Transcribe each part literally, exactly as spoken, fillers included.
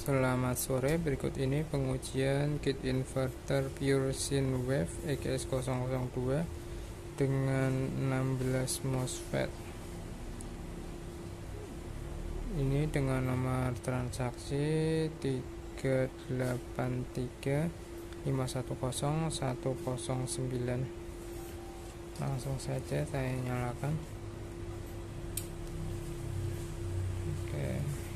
Selamat sore, berikut ini pengujian kit inverter pure sine wave E G S nol nol dua dengan enam belas MOSFET. Ini dengan nomor transaksi tiga delapan tiga lima satu nol satu nol sembilan. Langsung saja saya nyalakan. Oke.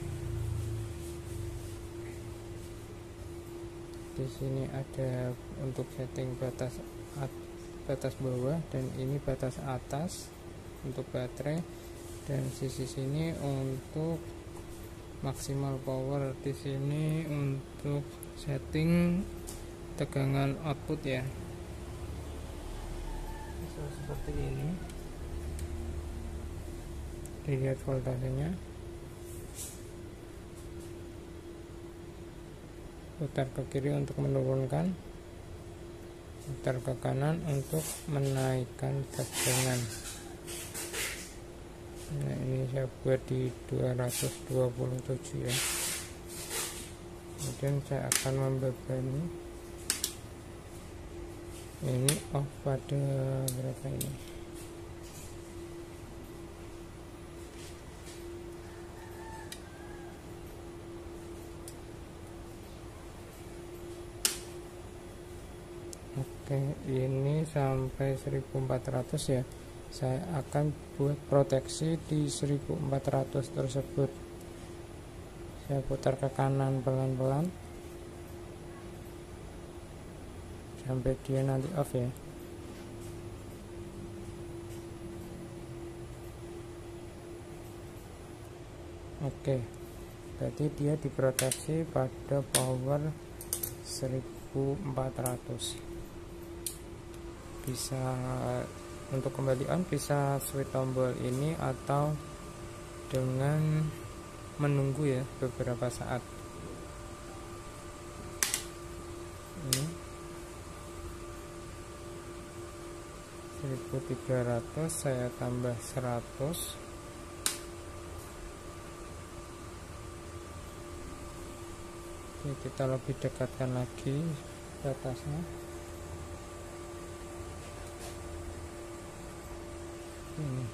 Di sini ada untuk setting batas batas bawah, dan ini batas atas untuk baterai, dan sisi sini untuk maksimal power. Di sini untuk setting tegangan output ya, so, seperti ini. Dilihat voltasenya. Putar ke kiri untuk menurunkan, putar ke kanan untuk menaikkan tegangan. Nah, ini saya buat di dua ratus dua puluh tujuh ya. Kemudian saya akan membebani ini off pada berapa ini. Oke, ini sampai seribu empat ratus ya. Saya akan buat proteksi di seribu empat ratus tersebut. Saya putar ke kanan pelan-pelan sampai dia nanti off ya. Oke, berarti dia diproteksi pada power seribu empat ratus. Bisa untuk kembali on, bisa switch tombol ini atau dengan menunggu ya beberapa saat. Ini seribu tiga ratus, saya tambah seratus. Oke, kita lebih dekatkan lagi batasnya. Ini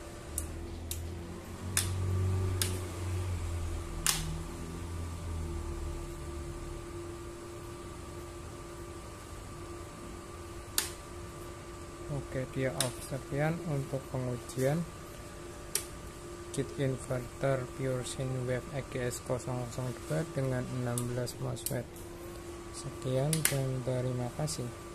oke, dia off. Sekian untuk pengujian kit inverter pure sine wave E G S nol nol dua dengan enam belas MOSFET. Sekian dan terima kasih.